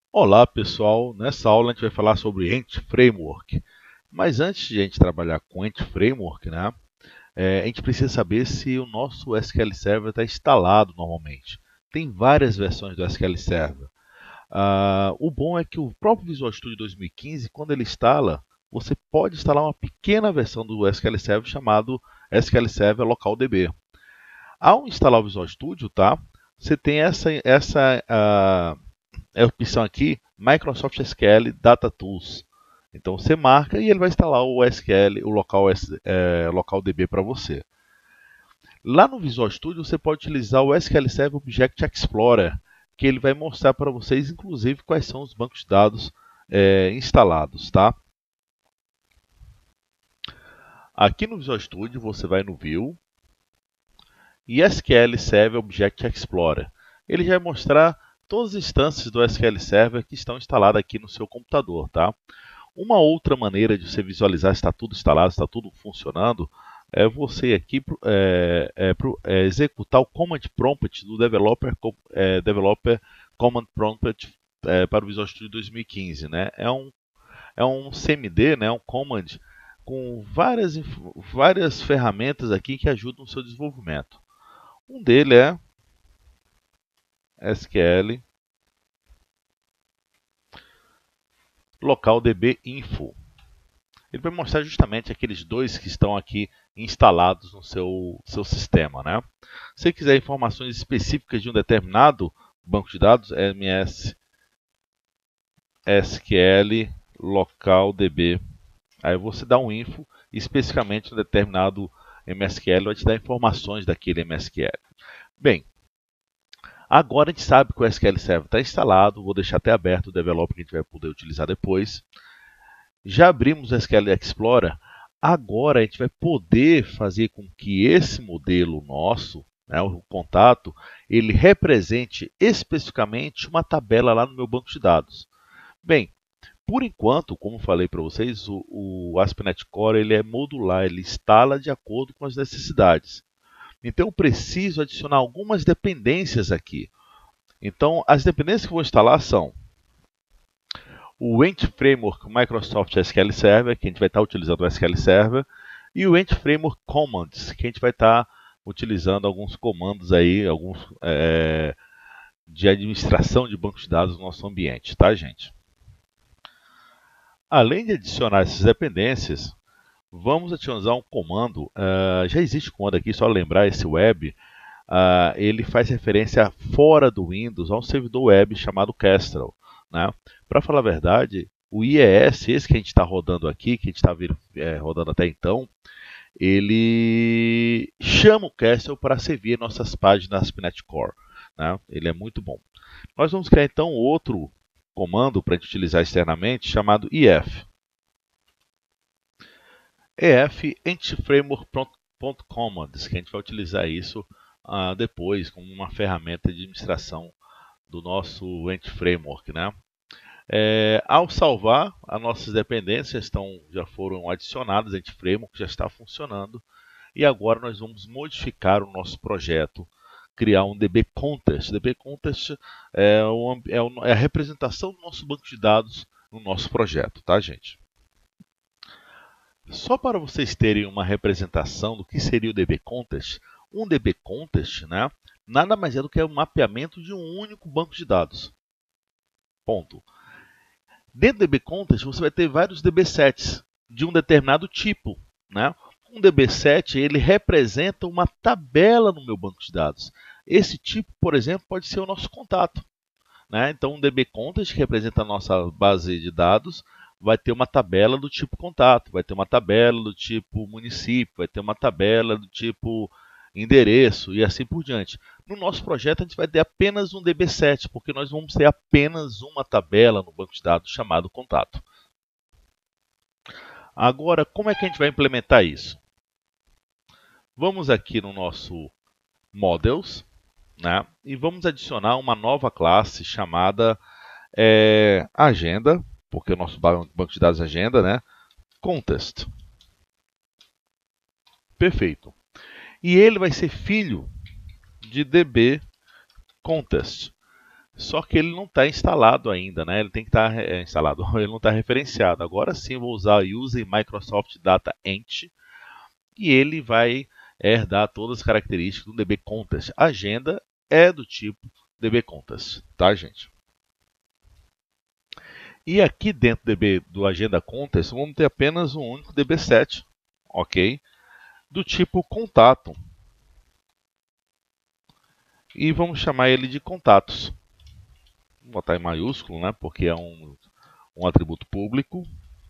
Olá pessoal, nessa aula a gente vai falar sobre Ent Framework. Mas antes de a gente trabalhar com Ent Framework, né, a gente precisa saber se o nosso SQL Server está instalado normalmente. Tem várias versões do SQL Server. O bom é que o próprio Visual Studio 2015, quando ele instala, você pode instalar uma pequena versão do SQL Server chamado SQL Server Local DB. Ao instalar o Visual Studio, tá, você tem essa opção aqui, Microsoft SQL Data Tools. Então você marca e ele vai instalar o SQL, o local DB para você. Lá no Visual Studio você pode utilizar o SQL Server Object Explorer, que ele vai mostrar para vocês, inclusive, quais são os bancos de dados instalados, tá? Aqui no Visual Studio você vai no View e SQL Server Object Explorer. Ele já vai mostrar todas as instâncias do SQL Server que estão instaladas aqui no seu computador, tá? Uma outra maneira de você visualizar se está tudo instalado, se está tudo funcionando, é você aqui executar o Command Prompt do Developer Command Prompt para o Visual Studio 2015. Né? É um CMD, né? Um Command com várias ferramentas aqui que ajudam no seu desenvolvimento. Um deles é SQL Local DB Info. Ele vai mostrar justamente aqueles dois que estão aqui instalados no seu sistema. Né? Se você quiser informações específicas de um determinado banco de dados, MS SQL Local DB. Aí você dá um info, especificamente um determinado MSQL vai te dar informações daquele MSQL. Bem, agora a gente sabe que o SQL Server está instalado, vou deixar até aberto o developer que a gente vai poder utilizar depois. Já abrimos o SQL Explorer, agora a gente vai poder fazer com que esse modelo nosso, né, o contato, ele represente especificamente uma tabela lá no meu banco de dados. Bem, por enquanto, como falei para vocês, o ASP.NET Core ele é modular, ele instala de acordo com as necessidades. Então eu preciso adicionar algumas dependências aqui. Então as dependências que eu vou instalar são o Ent Framework Microsoft SQL Server, que a gente vai estar utilizando o SQL Server, e o Ent Framework Commands, que a gente vai estar utilizando alguns comandos aí, de administração de bancos de dados no nosso ambiente, tá, gente? Além de adicionar essas dependências, vamos adicionar um comando. Já existe um comando aqui, só lembrar esse web. Ele faz referência fora do Windows a um servidor web chamado Kestrel. Né? Para falar a verdade, o IES, esse que a gente está rodando aqui, que a gente está rodando até então, ele chama o Kestrel para servir nossas páginas ASP.NET Core. Né? Ele é muito bom. Nós vamos criar então outro comando para a gente utilizar externamente chamado IF. EF Entframework.commands, que a gente vai utilizar isso depois como uma ferramenta de administração do nosso Entframework. Né? Ao salvar, as nossas dependências já foram adicionadas, Entframework já está funcionando, e agora nós vamos modificar o nosso projeto, criar um DB Contest. DB Contest é a representação do nosso banco de dados no nosso projeto, tá, gente? Só para vocês terem uma representação do que seria o DB Contest, um DB Contest, né, nada mais é do que o mapeamento de um único banco de dados. Ponto. Dentro do DB Contest você vai ter vários DB sets de um determinado tipo. Né? Um DB set ele representa uma tabela no meu banco de dados. Esse tipo, por exemplo, pode ser o nosso contato. Né? Então, um DB Contest, que representa a nossa base de dados, vai ter uma tabela do tipo contato, vai ter uma tabela do tipo município, vai ter uma tabela do tipo endereço e assim por diante. No nosso projeto, a gente vai ter apenas um DB7, porque nós vamos ter apenas uma tabela no banco de dados chamado contato. Agora, como é que a gente vai implementar isso? Vamos aqui no nosso Models, né, e vamos adicionar uma nova classe chamada Agenda, porque o nosso banco de dados é agenda, né? Contest. Perfeito. E ele vai ser filho de DB Contest. Só que ele não está instalado ainda, né? Ele tem que estar instalado, ele não está referenciado. Agora sim eu vou usar o Use Microsoft Data Ent e ele vai herdar todas as características do DB Contest. A agenda é do tipo DB Contest, tá, gente? E aqui dentro do Agenda Contest, vamos ter apenas um único DB7, ok? Do tipo contato. E vamos chamar ele de contatos. Vou botar em maiúsculo, né? Porque é um atributo público.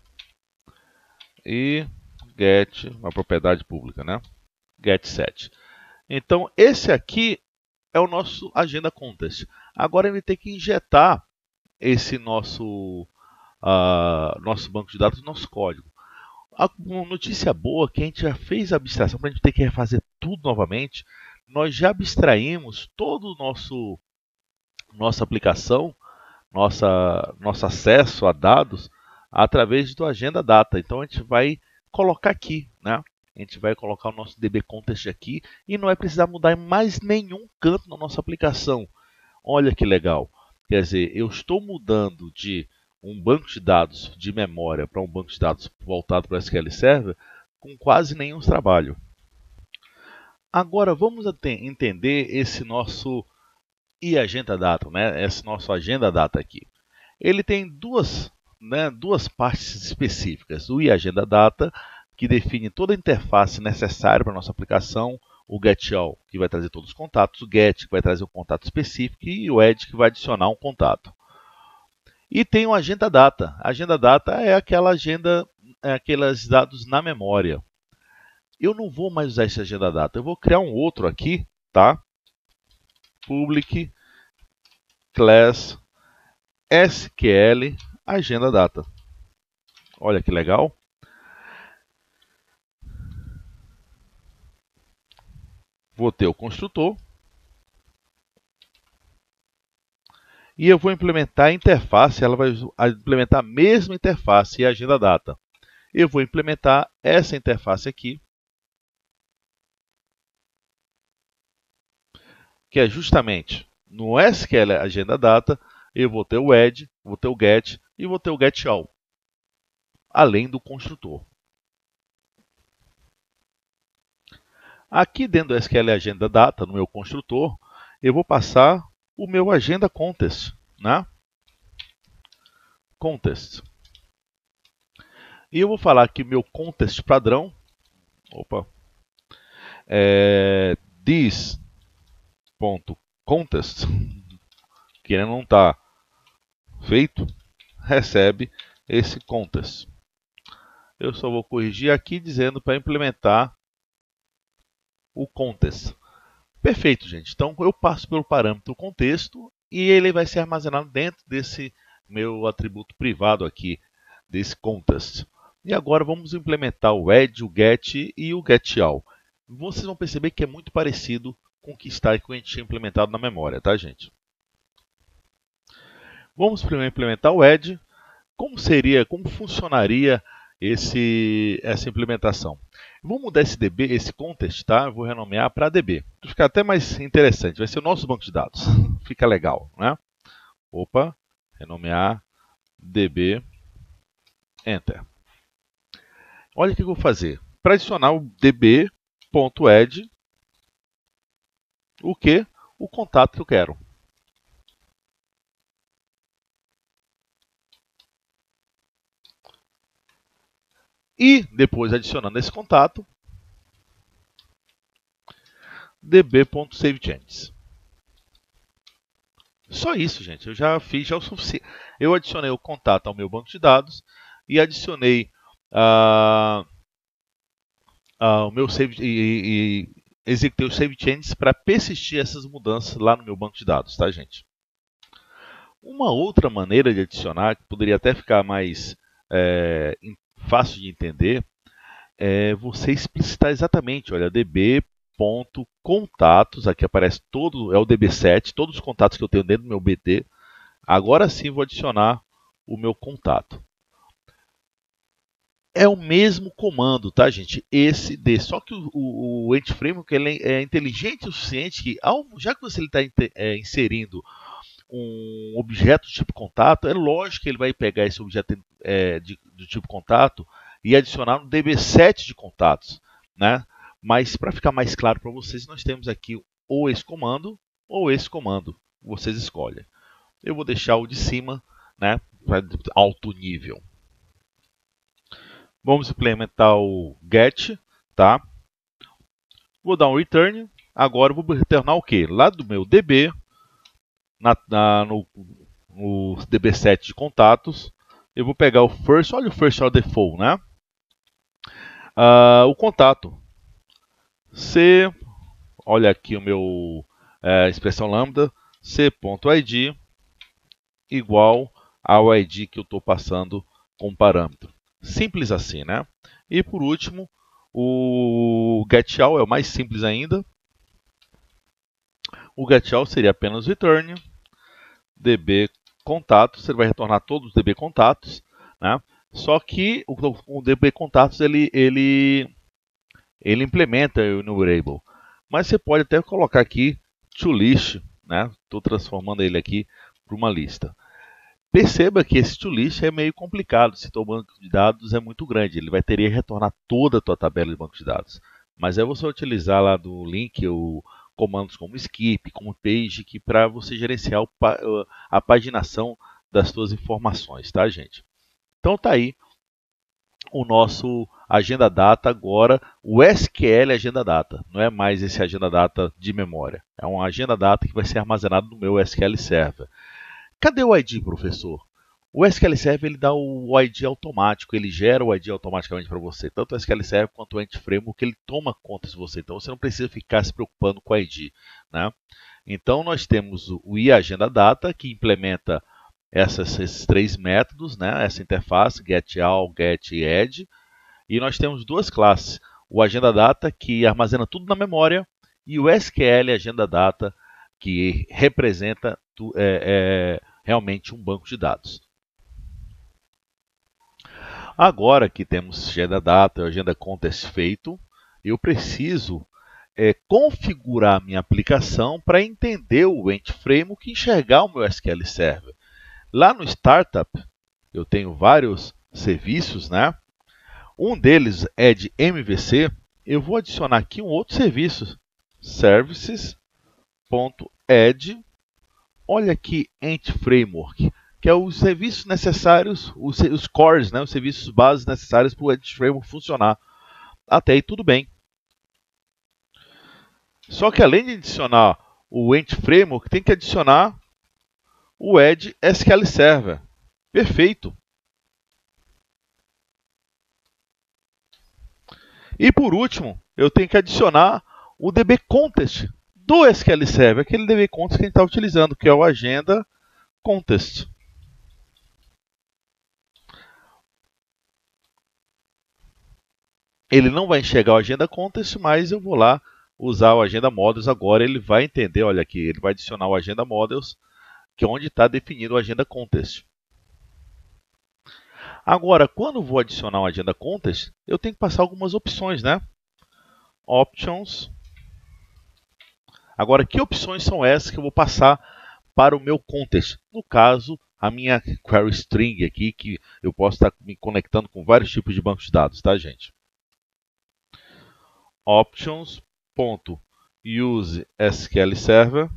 E get, uma propriedade pública, né? Get7. Então, esse aqui é o nosso Agenda Contest. Agora ele tem que injetar esse nosso banco de dados, nosso código. Uma notícia boa é que a gente já fez a abstração para a gente ter que refazer tudo novamente. Nós já abstraímos todo o nossa aplicação, nosso acesso a dados através do Agenda Data. Então a gente vai colocar aqui, né? A gente vai colocar o nosso DB Contest aqui e não vai precisar mudar em mais nenhum canto na nossa aplicação. Olha que legal. Quer dizer, eu estou mudando de um banco de dados de memória para um banco de dados voltado para o SQL Server com quase nenhum trabalho. Agora vamos entender esse nosso Agenda Data, né? Esse nosso Agenda Data aqui. Ele tem duas partes específicas. O Agenda Data, que define toda a interface necessária para a nossa aplicação, o GetAll, que vai trazer todos os contatos, o Get, que vai trazer um contato específico, e o Add, que vai adicionar um contato. E tem o Agenda Data. A Agenda Data é aquela agenda, aqueles dados na memória. Eu não vou mais usar esse Agenda Data, eu vou criar um outro aqui, tá? Public Class SQL Agenda Data. Olha que legal. Vou ter o construtor. E eu vou implementar a interface, ela vai implementar a mesma interface e a Agenda Data. Eu vou implementar essa interface aqui, que é justamente no SQL Agenda Data, eu vou ter o Add, vou ter o Get e vou ter o GetAll, além do construtor. Aqui dentro do SQL Agenda Data, no meu construtor, eu vou passar o meu Agenda Contest, né? Contest. E eu vou falar que o meu contest padrão, this.contest, que ainda não está feito, recebe esse contest. Eu só vou corrigir aqui dizendo para implementar o contest. Perfeito, gente. Então eu passo pelo parâmetro contexto e ele vai ser armazenado dentro desse meu atributo privado aqui, desse contest. E agora vamos implementar o Add, o Get e o GetAll. Vocês vão perceber que é muito parecido com o que a gente tinha implementado na memória, tá, gente? Vamos primeiro implementar o Add. Como funcionaria essa implementação? Vou mudar esse DB, esse contest, tá? Eu vou renomear para DB. Para ficar até mais interessante, vai ser o nosso banco de dados. Fica legal, né? Renomear DB, Enter. Olha o que eu vou fazer. Para adicionar o db.add, o contato que eu quero. E depois adicionando esse contato, db.savechanges. Só isso, gente. Eu já fiz já o suficiente. Eu adicionei o contato ao meu banco de dados e adicionei o meu save e executei o save changes para persistir essas mudanças lá no meu banco de dados, tá, gente? Uma outra maneira de adicionar, que poderia até ficar mais fácil de entender, é você explicitar exatamente, olha, db.contatos, aqui aparece todo, é o db7, todos os contatos que eu tenho dentro do meu BT. Agora sim vou adicionar o meu contato. É o mesmo comando, tá, gente? Só que o Ent Framework ele é inteligente o suficiente que, já que você está inserindo um objeto do tipo contato, é lógico que ele vai pegar esse objeto do tipo contato e adicionar no DB7 de contatos, né? Mas para ficar mais claro para vocês, nós temos aqui ou esse comando ou esse comando. Vocês escolhem. Eu vou deixar o de cima, né, para alto nível. Vamos implementar o get, tá? Vou dar um return. Agora eu vou retornar o quê? Lá do meu DB, no DB7 de contatos, eu vou pegar o first, olha o first order default, né? O contato. C, olha aqui o meu expressão lambda, c.id igual ao id que eu estou passando como parâmetro. Simples assim, né? E por último, o getAll é o mais simples ainda. O getAll seria apenas return db contatos, ele vai retornar todos os db contatos, né? Só que o db contatos ele implementa o enumerable, mas você pode até colocar aqui toList, né? Estou transformando ele aqui para uma lista. Perceba que esse toList é meio complicado, se o banco de dados é muito grande, ele vai ter que retornar toda a tua tabela de banco de dados. Mas é você utilizar lá do link o comandos como skip, como page, que para você gerenciar a paginação das suas informações, tá, gente? Então tá aí o nosso Agenda Data agora, o SQL Agenda Data. Não é mais esse Agenda Data de memória. É uma Agenda Data que vai ser armazenado no meu SQL Server. Cadê o ID, professor? O SQL Server ele dá o ID automático, ele gera o ID automaticamente para você. Tanto o SQL Server quanto o Ant-Framework, ele toma conta de você. Então você não precisa ficar se preocupando com o ID, né? Então nós temos o iAgendaData, que implementa esses três métodos, né? Essa interface, getAll, get e add. E nós temos duas classes. O AgendaData, que armazena tudo na memória, e o SQL AgendaData, que representa realmente um banco de dados. Agora que temos Agenda Data e Agenda Contest feito, eu preciso configurar a minha aplicação para entender o Ant-Framework e enxergar o meu SQL Server. Lá no Startup, eu tenho vários serviços, né? Um deles é de MVC. Eu vou adicionar aqui um outro serviço, services.add. Olha aqui, Ant-Framework, que é os serviços necessários, os cores, né? Os serviços básicos necessários para o Ant-Framework funcionar. Até aí tudo bem. Só que além de adicionar o Ant-Framework, tem que adicionar o Add SQL Server. Perfeito. E por último, eu tenho que adicionar o DB Contest do SQL Server, aquele DB Contest que a gente está utilizando, que é o Agenda Contest. Ele não vai enxergar o Agenda Contest, mas eu vou lá usar o Agenda Models agora. Ele vai entender, olha aqui, ele vai adicionar o Agenda Models, que é onde está definido o Agenda Contest. Agora, quando eu vou adicionar um Agenda Contest, eu tenho que passar algumas opções, né? Options. Agora, que opções são essas que eu vou passar para o meu contest? No caso, a minha query string aqui, que eu posso estar me conectando com vários tipos de bancos de dados, tá, gente? Options.use SQL Server.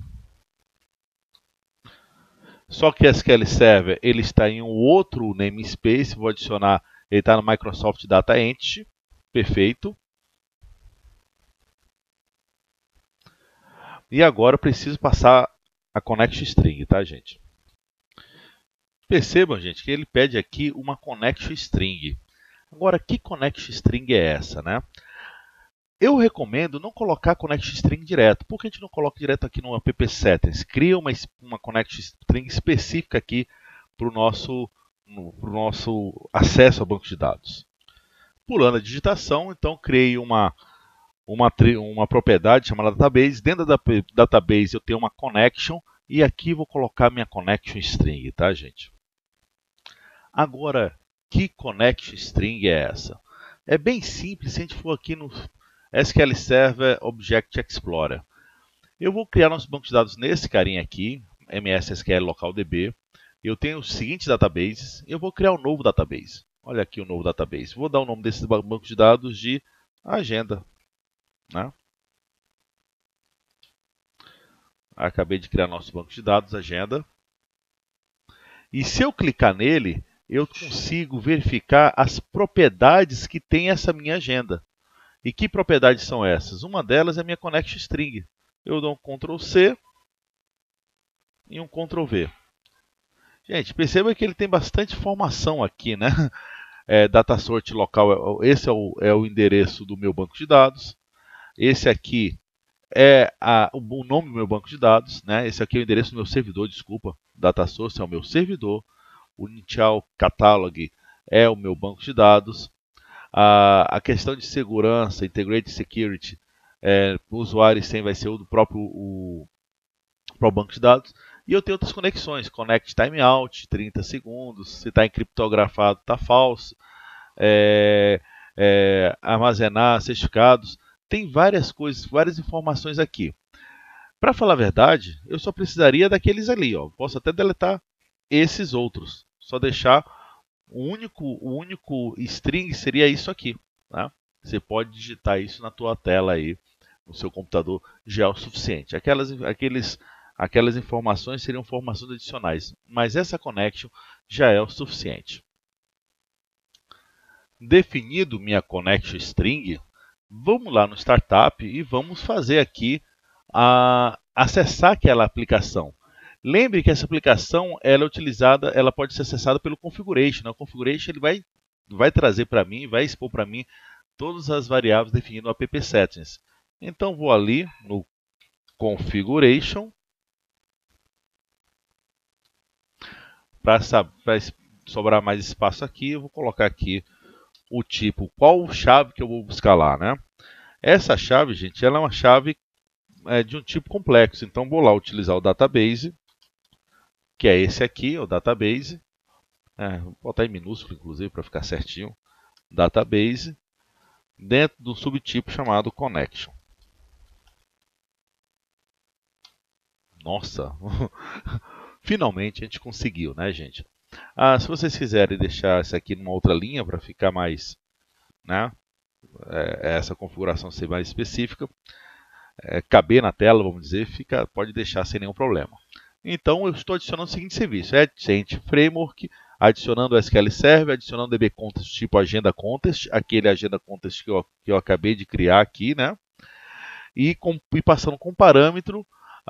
Só que SQL Server ele está em um outro namespace, vou adicionar, ele está no Microsoft Data Entity, perfeito. E agora eu preciso passar a connection string, tá, gente? Percebam, gente, que ele pede aqui uma connection string. Agora, que connection string é essa, né? Eu recomendo não colocar connection string direto. Por que a gente não coloca direto aqui no app settings? Cria uma connection string específica aqui para o nosso acesso ao banco de dados. Pulando a digitação, então criei uma propriedade chamada database. Dentro da database eu tenho uma connection e aqui vou colocar minha connection string, tá, gente? Agora, que connection string é essa? É bem simples se a gente for aqui no SQL Server Object Explorer. Eu vou criar nosso banco de dados nesse carinha aqui, MS SQL Local DB. Eu tenho os seguintes databases. Eu vou criar um novo database. Olha aqui o novo database. Vou dar o nome desse banco de dados de agenda, né? Acabei de criar nosso banco de dados, agenda. E se eu clicar nele, eu consigo verificar as propriedades que tem essa minha agenda. E que propriedades são essas? Uma delas é a minha connection string. Eu dou um Ctrl C e um Ctrl V. Gente, perceba que ele tem bastante informação aqui, né? Data sort local, esse é o endereço do meu banco de dados. Esse aqui é o nome do meu banco de dados, né? Esse aqui é o endereço do meu servidor, desculpa. Data source é o meu servidor. O initial catalog é o meu banco de dados. A questão de segurança, integrated security, o usuário sem vai ser o próprio banco de dados. E eu tenho outras conexões, connect timeout, 30 segundos, se está encriptografado está falso, armazenar certificados, tem várias coisas, várias informações aqui. Para falar a verdade, eu só precisaria daqueles ali, ó. Posso até deletar esses outros, só deixar o único string seria isso aqui, tá? Você pode digitar isso na tua tela aí, no seu computador, já é o suficiente. Aquelas informações seriam informações adicionais, mas essa connection já é o suficiente. Definido minha connection string, vamos lá no Startup e vamos fazer aqui acessar aquela aplicação. Lembre que essa aplicação ela pode ser acessada pelo Configuration. O Configuration ele vai trazer para mim, vai expor para mim todas as variáveis definindo o app settings. Então vou ali no Configuration para sobrar mais espaço aqui, eu vou colocar aqui o tipo, qual chave que eu vou buscar lá, né? Essa chave, gente, ela é uma chave de um tipo complexo. Então vou lá utilizar o database, que é esse aqui, o database. Vou botar em minúsculo, inclusive, para ficar certinho. Database, dentro do subtipo chamado connection. Nossa, finalmente a gente conseguiu, né, gente? Se vocês quiserem deixar isso aqui numa outra linha para ficar mais, né, essa configuração ser mais específica, caber na tela, vamos dizer, pode deixar sem nenhum problema. Então eu estou adicionando o seguinte serviço: Agent Framework, adicionando o SQL Server, adicionando o DB Contest tipo Agenda Contest, aquele Agenda Contest que eu acabei de criar aqui, né? E passando com parâmetro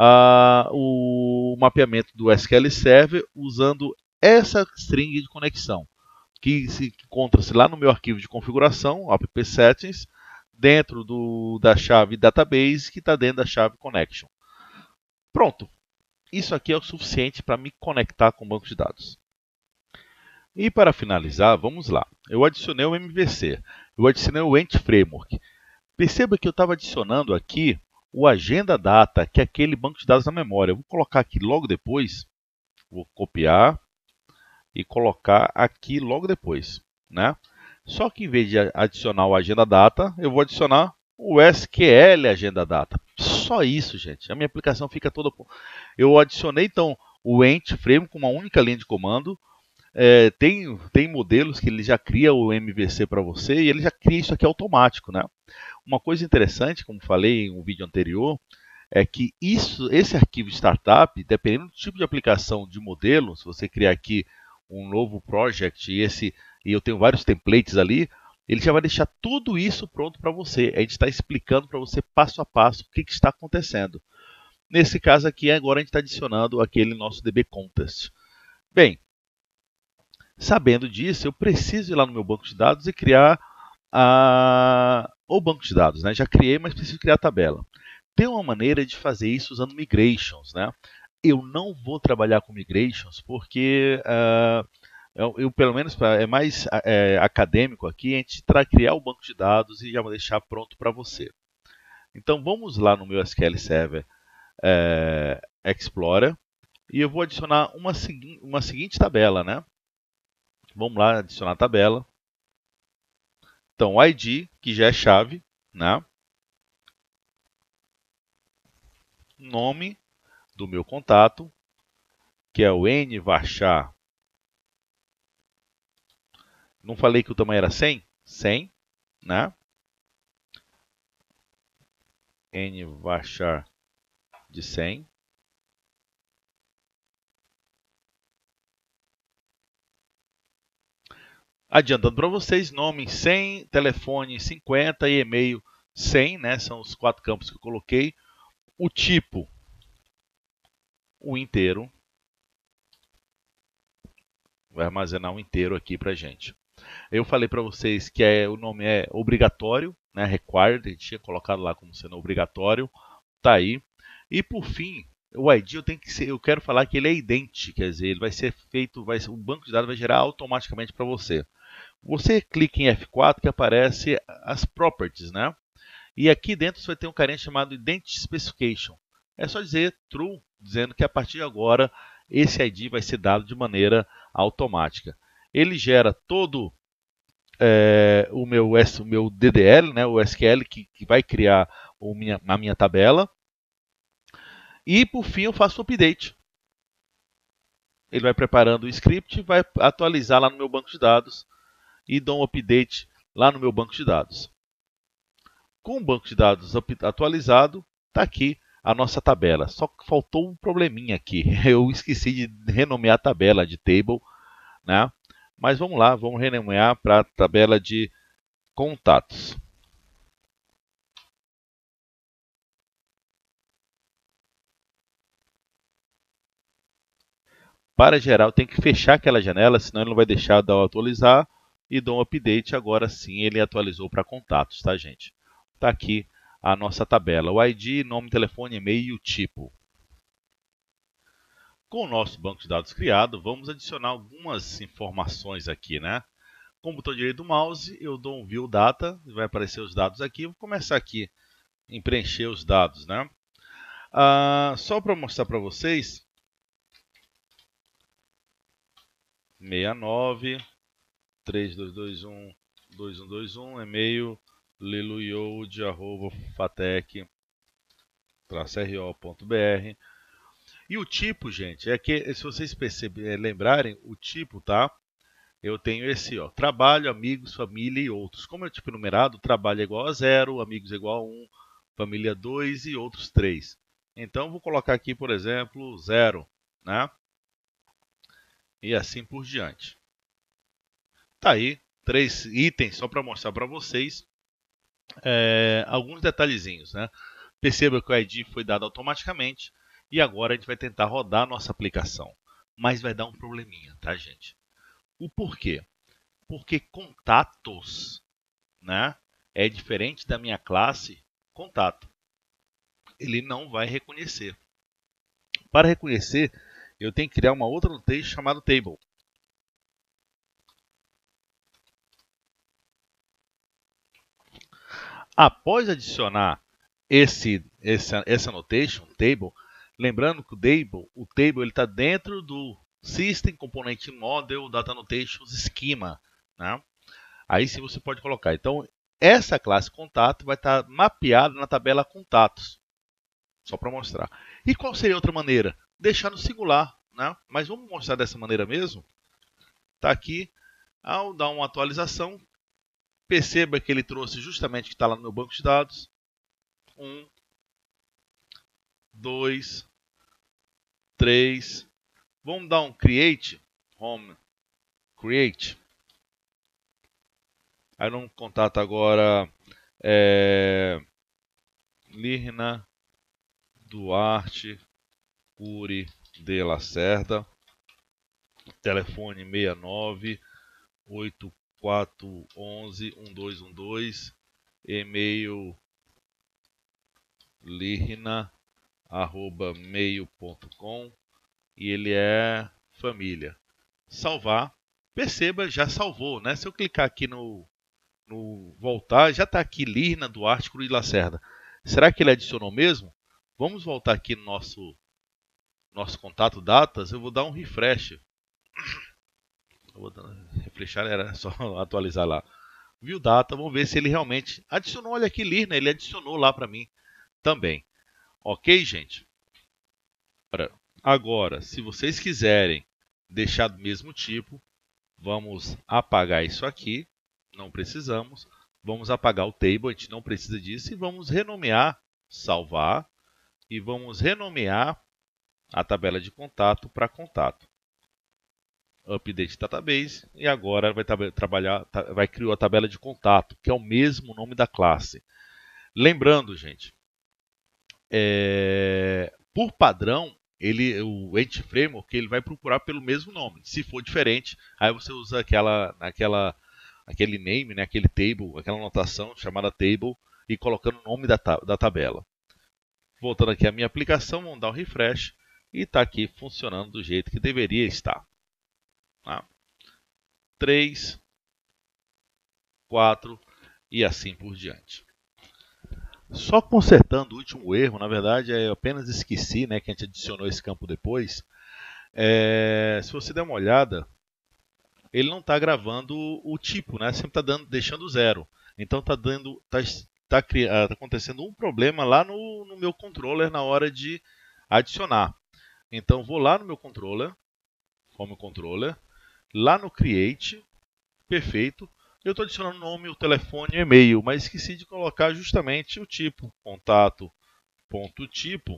o mapeamento do SQL Server usando essa string de conexão, que se encontra-se lá no meu arquivo de configuração, app settings, dentro da chave database, que está dentro da chave connection. Pronto. Isso aqui é o suficiente para me conectar com o banco de dados. E para finalizar, vamos lá. Eu adicionei o MVC, eu adicionei o Ent Framework. Perceba que eu estava adicionando aqui o Agenda Data, que é aquele banco de dados na memória. Eu vou colocar aqui logo depois, vou copiar e colocar aqui logo depois, né? Só que em vez de adicionar o Agenda Data, eu vou adicionar o SQL Agenda Data. Só isso, gente. A minha aplicação fica toda... Eu adicionei, então, o Ent Framework com uma única linha de comando. Tem modelos que ele já cria o MVC para você e ele já cria isso aqui automático, né? Uma coisa interessante, como falei em um vídeo anterior, é que esse arquivo startup, dependendo do tipo de aplicação de modelo, se você criar aqui um novo project e eu tenho vários templates ali, ele já vai deixar tudo isso pronto para você. A gente está explicando para você passo a passo o que está acontecendo. Nesse caso aqui, agora a gente está adicionando aquele nosso DB Contest. Bem, sabendo disso, eu preciso ir lá no meu banco de dados e criar o banco de dados, né? Já criei, mas preciso criar a tabela. Tem uma maneira de fazer isso usando migrations, né? Eu não vou trabalhar com migrations porque eu pelo menos é mais acadêmico aqui, a gente criar o banco de dados e já vou deixar pronto para você. Então vamos lá no meu SQL Server Explorer e eu vou adicionar uma seguinte tabela, né? Vamos lá adicionar a tabela. Então, o ID, que já é chave, né? Nome do meu contato, que é o N varchar. Não falei que o tamanho era 100? 100, né? N varchar de 100. Adiantando para vocês, nome 100, telefone 50 e e-mail 100, né? São os 4 campos que eu coloquei. O tipo, o inteiro. Vai armazenar um inteiro aqui para gente. Eu falei para vocês que o nome é obrigatório, né? Required, a gente tinha colocado lá como sendo obrigatório. Tá aí. E por fim, o ID eu quero falar que ele é idêntico, quer dizer, ele vai ser feito, o banco de dados vai gerar automaticamente para você. Você clica em F4 que aparece as properties, né? E aqui dentro você vai ter um carinha chamado Identity Specification. É só dizer true, dizendo que a partir de agora esse ID vai ser dado de maneira automática. Ele gera todo o meu DDL, né, o SQL que vai criar a minha tabela. E por fim eu faço o update. Ele vai preparando o script, vai atualizar lá no meu banco de dados e dou um update lá no meu banco de dados. Com o banco de dados atualizado, está aqui a nossa tabela. Só que faltou um probleminha aqui. Eu esqueci de renomear a tabela de table, né? Mas vamos lá, vamos renomear para a tabela de contatos. Para gerar, eu tenho que fechar aquela janela, senão ele não vai deixar de atualizar. E dou um update, agora sim ele atualizou para contatos, tá, gente? Está aqui a nossa tabela, o ID, nome, telefone, e-mail e o tipo. Com o nosso banco de dados criado, vamos adicionar algumas informações aqui, né? Com o botão direito do mouse, eu dou um View Data, vai aparecer os dados aqui. Vou começar aqui em preencher os dados, né? Só para mostrar para vocês, 69 3221 2121, e-mail liloyode@fatec-ro.br. E o tipo, gente, é que se vocês lembrarem, o tipo, tá? Eu tenho esse, ó, trabalho, amigos, família e outros. Como é o tipo numerado, trabalho é igual a 0, amigos é igual a 1, família 2 e outros 3. Então, vou colocar aqui, por exemplo, 0, né? E assim por diante. Tá aí, 3 itens só para mostrar para vocês alguns detalhezinhos, né? Perceba que o ID foi dado automaticamente e agora a gente vai tentar rodar a nossa aplicação. Mas vai dar um probleminha, tá, gente? O porquê? Porque contatos, né, é diferente da minha classe contato. Ele não vai reconhecer. Para reconhecer, eu tenho que criar uma outra notation chamada table. Após adicionar essa notation, table, lembrando que o table está dentro do System Component Model Data Notations Schema, né? Aí sim você pode colocar. Então, essa classe contato vai estar mapeada na tabela contatos. Só para mostrar. E qual seria outra maneira? Deixar no singular, né? Mas vamos mostrar dessa maneira mesmo. Está aqui. Ao dar uma atualização, perceba que ele trouxe justamente o que está lá no meu banco de dados. 1, 2, 3. Vamos dar um create. Home create. Aí no contato agora Lirna Duarte Curi de Lacerda. Telefone 69 8411 1212. E-mail lirna@mail.com e ele é família. Salvar. Perceba, já salvou, né? Se eu clicar aqui no voltar, já está aqui Lirna Duarte Cruz de Lacerda. Será que ele adicionou mesmo? Vamos voltar aqui no nosso contato datas. Eu vou dar um refresh. Eu vou refreshar, era só atualizar lá. Viu data, vamos ver se ele realmente adicionou. Olha aqui, Lirna, ele adicionou lá para mim também. Ok, gente? Agora, Agora, se vocês quiserem deixar do mesmo tipo, vamos apagar isso aqui, não precisamos. Vamos apagar o table, a gente não precisa disso. E vamos renomear, salvar. E vamos renomear a tabela de contato para contato. Update database. E agora vai criar a tabela de contato, que é o mesmo nome da classe. Lembrando, gente, por padrão, o Entity Framework ele vai procurar pelo mesmo nome. Se for diferente, aí você usa aquele name, né, aquele table, aquela anotação chamada table e colocando o nome da tabela. Voltando aqui à minha aplicação, vamos dar um refresh e está aqui funcionando do jeito que deveria estar. Tá? 3, 4 e assim por diante. Só consertando o último erro, na verdade eu apenas esqueci, né, que a gente adicionou esse campo depois. Se você der uma olhada, ele não está gravando o tipo, né? Sempre está deixando zero. Então está acontecendo um problema lá no meu controller na hora de adicionar. Então vou lá no meu controller, home controller, lá no create, perfeito. Eu estou adicionando o nome, o telefone e o e-mail, mas esqueci de colocar justamente o tipo, contato.tipo,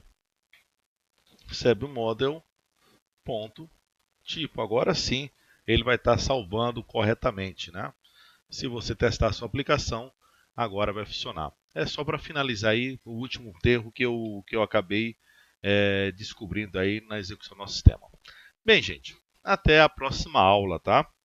model.tipo. Agora sim, ele vai estar salvando corretamente, né? Se você testar a sua aplicação, agora vai funcionar. É só para finalizar aí o último erro que eu acabei descobrindo aí na execução do nosso sistema. Bem, gente, até a próxima aula, tá?